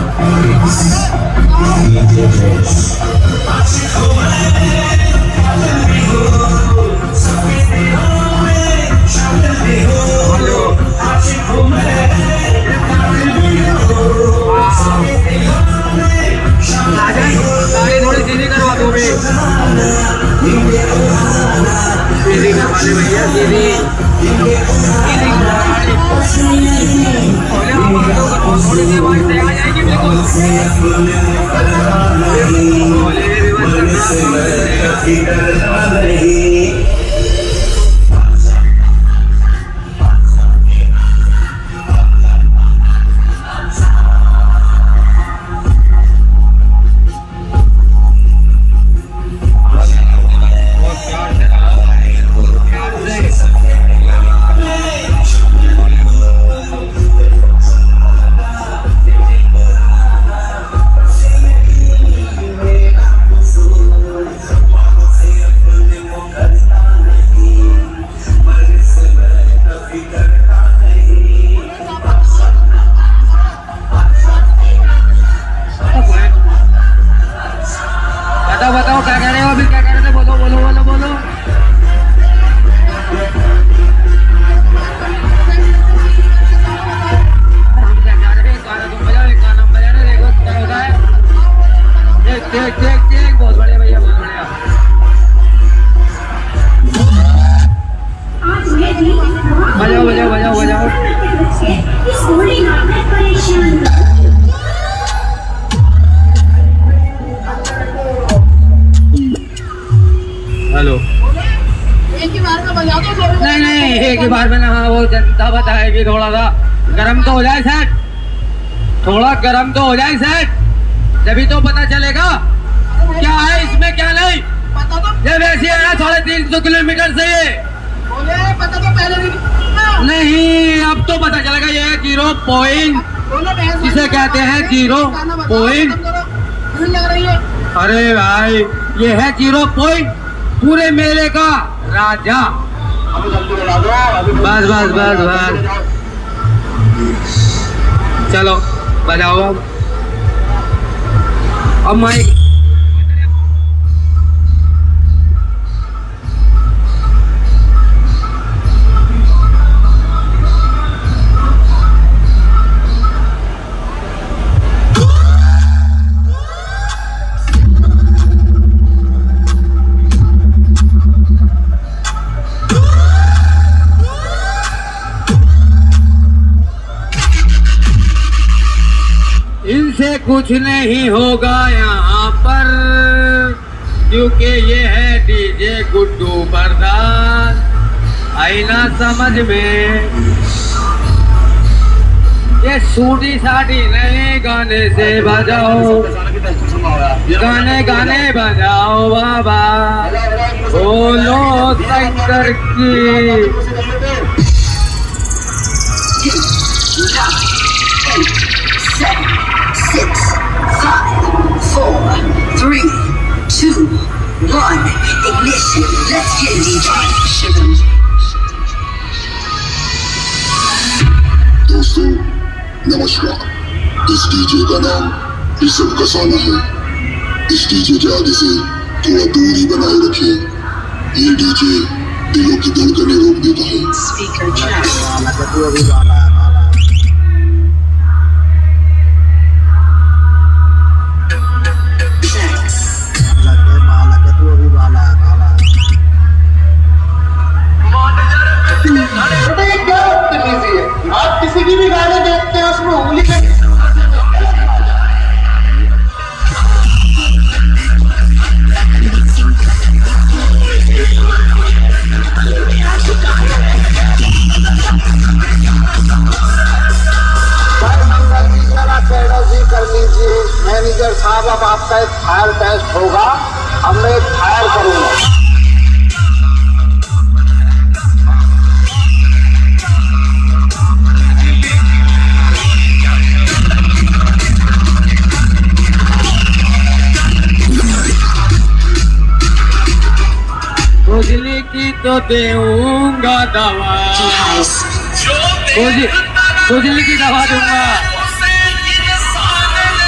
बताओ क्या कह रहे हो? अभी क्या कह रहे थे? बोलो बोलो बोलो बोलो। क्या कह रहे हैं? गाना तुम बजाओ, एक गाना बजाना, देखो क्या होता है। चेक चेक चेक चेक, बहुत बढ़िया भैया, बहुत बढ़िया। बजाओ बजाओ बजाओ बजाओ। हेलो, एक ही बार में बजा दो। नहीं नहीं, एक ही बार में ना। हाँ, वो जनता बताएगी, थोड़ा सा गर्म तो हो जाए सेट, थोड़ा गर्म तो हो जाए सेट, तभी तो पता चलेगा क्या है इसमें क्या नहीं। पता तो ये वैसे है 350 किलोमीटर से ये। पता तो पहले नहीं, अब तो पता चलेगा। ये 0 पॉइंट जिसे कहते हैं 0 पॉइंट। लग रही है। अरे भाई, ये है 0 पॉइंट, पूरे मेले का राजा। बस बस बस बस, चलो बजाओ अब माइक। इनसे कुछ नहीं होगा यहाँ पर, क्योंकि ये है डीजे गुड्डू बरदार। आईना समझ में, ये सूडी साड़ी नहीं, गाने से बजाओ, गाने गाने बजाओ बाबा, बोलो शंकर की। Ignition, let's get DJ. दोस्तों नमस्कार, इस डीजे का नाम इसम कसाना है। इस डीजे के आगे से थोड़ा दूरी बनाए रखें। ये डीजे दिलों की धड़कनें रोक देता है। आप किसी की भी गाने देखते हैं उसमें उंगली पे कर लीजिए। मैनेजर साहब, अब आपका एक फायर टेस्ट होगा। अब मैं एक फायर करूंगा। खुजली की तो दूंगा दवा, खुजली की दवा दूंगा।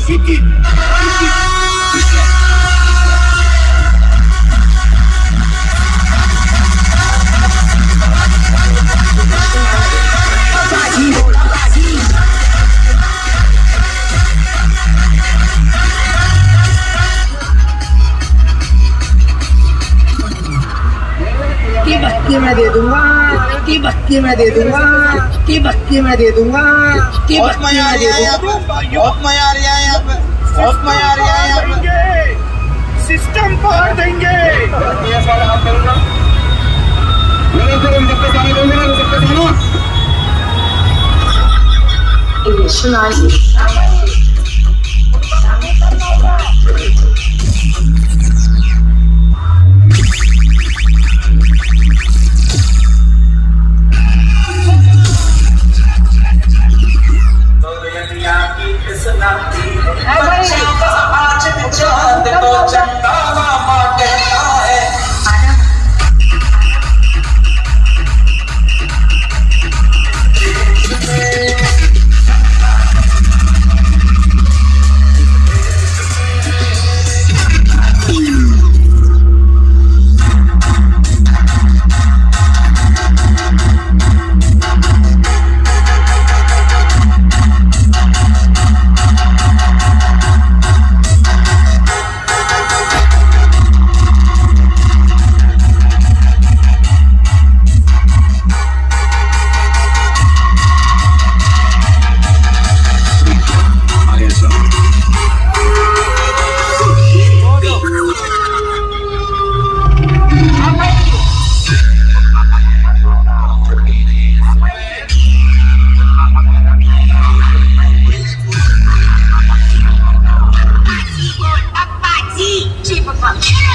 बक्की मैं दे दूंगा, की बक्की मैं दे दूंगा, की बक्की मैं दे दूंगा, की बहुत मजा आ रहा है यहाँ पे, बहुत मजा आ रहा है यहाँ पे, बहुत मजा आ रहा है यहाँ पे। सिस्टम फाड़ देंगे। DJ Papa.